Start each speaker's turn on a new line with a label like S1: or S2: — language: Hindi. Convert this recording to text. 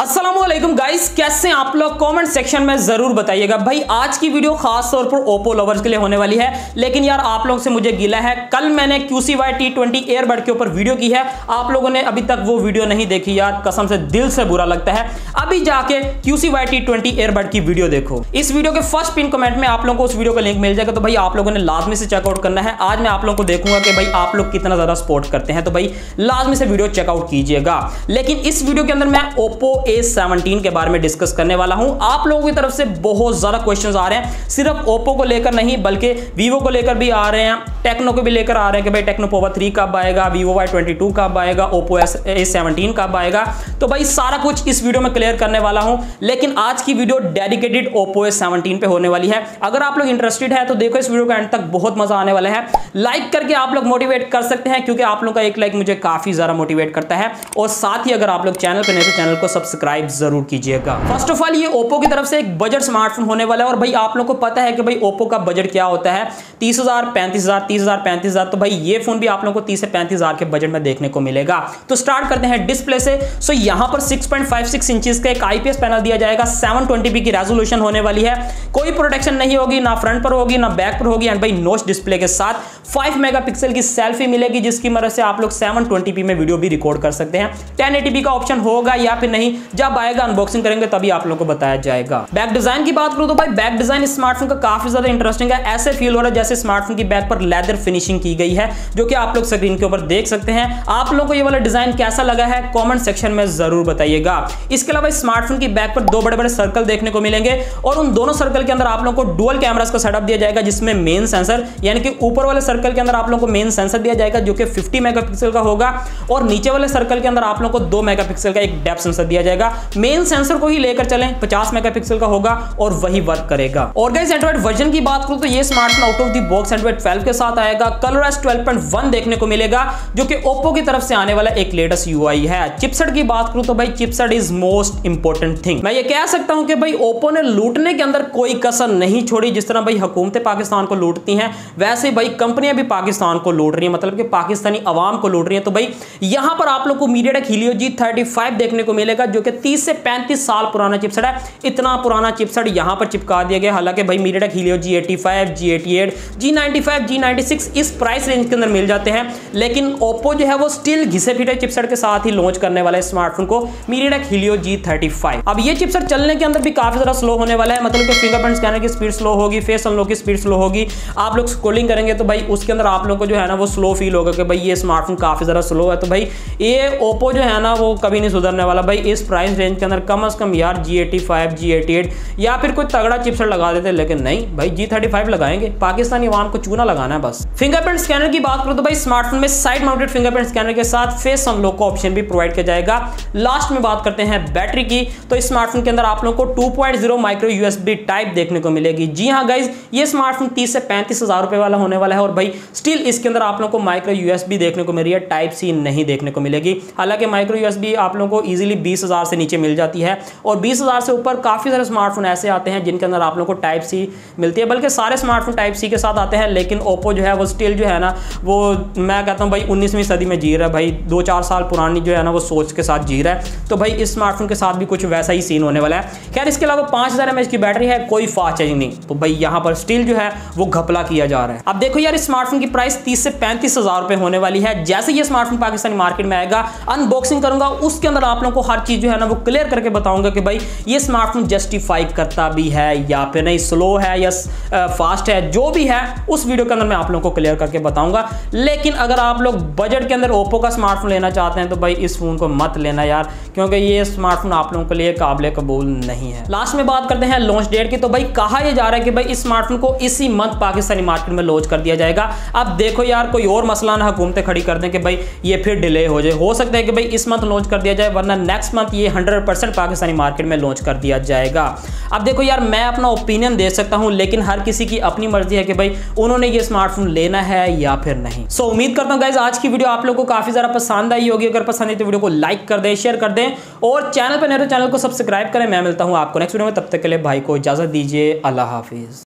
S1: अस्सलामुअलैकुम गाइस, कैसे हैं आप लोग? कमेंट सेक्शन में जरूर बताइएगा। भाई आज की वीडियो खास तौर पर ओप्पो लवर्स के लिए होने वाली है, लेकिन यार आप लोग से मुझे गिला है, कल मैंने QCY T20 एयरबड के ऊपर वीडियो की है, आप लोगों ने अभी तक वो वीडियो नहीं देखी यार, कसम से दिल से बुरा लगता है। अभी जाके QCY T20 एयरबड की वीडियो देखो। इस वीडियो के फर्स्ट पिन कमेंट में आप लोगों को उस वीडियो का लिंक मिल जाएगा, तो भाई आप लोगों ने लाजमी से चेकआउट करना है। आज मैं आप लोगों को देखूंगा कि भाई आप लोग कितना ज्यादा सपोर्ट करते हैं, तो भाई लाजमी से वीडियो चेकआउट कीजिएगा। लेकिन इस वीडियो के अंदर मैं Oppo A17 के बारे में डिस्कस करने वाला हूं। आप लोगों की तरफ से बहुत ज्यादा क्वेश्चंस आ रहे हैं, सिर्फ ओप्पो को लेकर नहीं बल्कि वीवो को लेकर भी आ रहे हैं, टेक्नो को भी लेकर आ रहे हैं कि भाई टेक्नो पोवा 3 कब आएगा, वीवो Y22 कब आएगा, ओप्पो A17 कब आएगा। तो भाई सारा कुछ इस वीडियो में क्लियर करने वाला हूं। लेकिन आज की वीडियो डेडिकेटेड ओप्पो A17 पे होने वाली है। अगर आप लोग इंटरेस्टेड है तो देखो इस वीडियो का एंड तक, बहुत मजा आने वाला है। लाइक करके आप लोग मोटिवेट कर सकते हैं, क्योंकि आप लोग का एक लाइक मुझे काफी ज्यादा मोटिवेट करता है। और साथ ही अगर आप लोग चैनल पर नए तो चैनल को सब्सक्राइब जरूर कीजिएगा। फर्स्ट ऑफ ऑल ये ओप्पो की तरफ से एक बजट स्मार्टफोन होने वाला है, और भाई आप लोगों को पता है कि भाई ओप्पो का बजट क्या होता है, 30,000, 35,000, 30,000, 35,000। तो भाई ये फोन भी आप लोगों को 30 से 35,000 के बजट में देखने को मिलेगा। तो स्टार्ट करते हैं डिस्प्ले से। सो यहां पर 6.56 इंचेस का एक IPS पैनल दिया जाएगा, 720p की रेजोल्यूशन होने वाली है। कोई प्रोटेक्शन नहीं होगी, ना फ्रंट पर होगी ना बैक पर होगी। एंड भाई नॉच डिस्प्ले के साथ 5 मेगापिक्सल की सेल्फी मिलेगी, जिसकी मदद से आप लोग 720p में वीडियो भी रिकॉर्ड कर सकते हैं। 1080p का ऑप्शन होगा या फिर नहीं, जब आएगा अनबॉक्सिंग करेंगे तभी आप लोगों को बताया जाएगा। बैक डिजाइन की बात करूं तो भाई बैक डिजाइन स्मार्टफोन का काफी ज्यादा इंटरेस्टिंग है। ऐसे फील हो रहा है जैसे स्मार्टफोन की बैक पर लेदर फिनिशिंग की गई है, जो कि आप लोग स्क्रीन के ऊपर देख सकते हैं। आप लोगों को ये वाला डिजाइन कैसा लगा है कमेंट सेक्शन में जरूर बताइएगा। इसके अलावा स्मार्टफोन की बैक पर दो बड़े बड़े सर्कल देखने को मिलेंगे, और उन दोनों सर्कल के अंदर आप लोगों को डुअल कैमरास का सेटअप दिया जाएगा, जिसमें मेन सेंसर यानी कि ऊपर वाले सर्कल के अंदर आप लोगों को मेन सेंसर दिया जाएगा जो कि 50 मेगापिक्सल का होगा, और नीचे वाले सर्कल के अंदर आप लोगों को 2 मेगापिक्सल का एक डेप्थ सेंसर दिया जाएगा। मेन सेंसर को ही लेकर चलें, 50 मेगापिक्सल का होगा और वही वर्क करेगा। और गाइस एंड्रॉइड वर्जन की बात करूं तो ये smartphone out of the box Android 12 के साथ आएगा। ColorOS 12.1 देखने को मिलेगा, जो कि ओप्पो की तरफ से आने वाला एक लेटेस्ट UI है। चिपसेट की बात करूं तो भाई chipset is most important thing. मैं ये कह सकता हूं कि भाई ओप्पो ने लूटने के अंदर कोई कसर नहीं छोड़ी। जिस तरह भाई हुकूमतें पाकिस्तान को लूटती हैं, वैसे भाई कंपनियां भी पाकिस्तान को लूट रही हैं, मतलब कि पाकिस्तानी अवाम को लूट रही है। तो भाई यहां पर आप लोग को MediaTek Helio G35 देखने को मिलेगा, जो कि 30 से 35 साल पुराना चिपसेट है। इतना पुराना चिपसेट यहां पर चिपका दिया गया। हालांकि भाई MediaTek Helio G85, G88, G95, G96 इस प्राइस रेंज के अंदर मिल जाते हैं, लेकिन ओप्पो जो है वो स्टिल घिसे फिटे चिपसेट के साथ ही लॉन्च करने वाला है स्मार्टफोन को, MediaTek Helio G35। अब ये चिपसेट चलने के अंदर भी काफी ज्यादा स्लो होने वाला है, मतलब कि फिंगरप्रिंट स्कैनर की स्पीड स्लो होगी, फेस अनलॉक की स्पीड स्लो होगी। आप लोग स्क्रॉलिंग करेंगे तो भाई उसके अंदर आप लोग को जो है ना वो स्लो फील होगा कि भाई ये स्मार्टफोन काफी ज्यादा स्लो है। तो भाई ये ओप्पो जो है ना वो कभी नहीं सुधरने वाला। भाई इस प्राइस रेंज के अंदर कम से कम यार G85, G88 या फिर कोई तगड़ा चिपसेट लगा देते, लेकिन नहीं भाई G35 लगाएंगे। पाकिस्तानी आवाम को चूना लगाना है बस। फिंगरप्रिंट स्कैनर की बात करूं तो भाई स्मार्टफोन में साइड माउंटेड फिंगरप्रिंट स्कैनर के साथ फेस अनलॉक का ऑप्शन भी प्रोवाइड किया जाएगा। लास्ट में बात करते हैं बैटरी की, तो इस स्मार्टफोन के अंदर आप लोगों को 2.0 माइक्रो USB टाइप देखने को मिलेगी। जी हाँ गाइज, ये स्मार्टफोन 30 से 35,000 रुपए वाला होने वाला है, और भाई स्टिल इसके अंदर आप लोगों को माइक्रो USB देखने को मिल रही है, टाइप C नहीं देखने को मिलेगी। हालांकि माइक्रो USB आप लोगों को इजीली 20,000 से नीचे मिल जाती है, और 20,000 से ऊपर काफी सारे स्मार्टफोन ऐसे आते हैं जिनके अंदर आप लोगों को टाइप C मिलती है, बल्कि सारे स्मार्टफोन टाइप C के साथ आते हैं। लेकिन ओप्पो जो है वो स्टिल जो है ना वो मैं कहता हूँ भाई 19वीं सदी में जी रहा है, भाई 2-4 साल पुरानी जो है ना वो सोच के साथ जी रहा है। तो भाई इस स्मार्टफोन के साथ भी कुछ वैसा ही सीन होने वाला है। खैर इसके अलावा 5000 mAh की बैटरी है, कोई फास्ट चार्जिंग नहीं। तो भाई यहाँ पर स्टिल जो है वो घपला किया जा रहा है। अब देखो यार, इस स्मार्टफोन की प्राइस 30 से 35,000 रुपए होने वाली है। जैसे ये स्मार्टफोन पाकिस्तानी मार्केट में आएगा, अनबॉक्सिंग करूंगा, उसके अंदर आप लोगों को हर चीज जो है ना वो क्लियर करके बताऊंगा कि भाई ये स्मार्टफोन जस्टिफाई करता भी है या फिर नहीं, स्लो है या फास्ट है, जो भी है उस वीडियो के अंदर मैं आप लोगों को क्लियर करके बताऊंगा। लेकिन अगर आप लोग बजट के अंदर ओप्पो का स्मार्टफोन लेना चाहते हैं तो भाई इस फोन को मत लेना यार, क्योंकि ये स्मार्टफोन आप लोगों के लिए काबिल कबूल नहीं है। लास्ट में बात करते हैं लॉन्च डेट की, तो भाई कहा यह जा रहा है कि भाई इस स्मार्टफोन को इसी मंथ पाकिस्तानी मार्केट में लॉन्च कर दिया जाएगा। अब देखो यार, कोई और मसला ना हुकूमतें खड़ी कर दें कि भाई ये फिर डिले हो जाए। हो सकता है कि भाई इस मंथ लॉन्च कर दिया जाए, वरना नेक्स्ट मंथ ये 100% पाकिस्तानी मार्केट में लॉन्च कर दिया जाएगा। अब देखो यार, मैं अपना ओपिनियन दे सकता हूं, लेकिन हर किसी की अपनी मर्जी है कि भाई उन्होंने ये स्मार्टफोन लेना है या फिर नहीं। सो उम्मीद करता हूं गाइस आज की वीडियो आप लोगों को काफी ज्यादा पसंद आई होगी। अगर पसंद आई तो वीडियो को लाइक कर दें, शेयर कर दें, और चैनल पर नए तो चैनल को सब्सक्राइब करें। मैं मिलता हूं आपको नेक्स्ट वीडियो में, तब तक के लिए भाई को इजाजत दीजिए। अल्लाह हाफिज।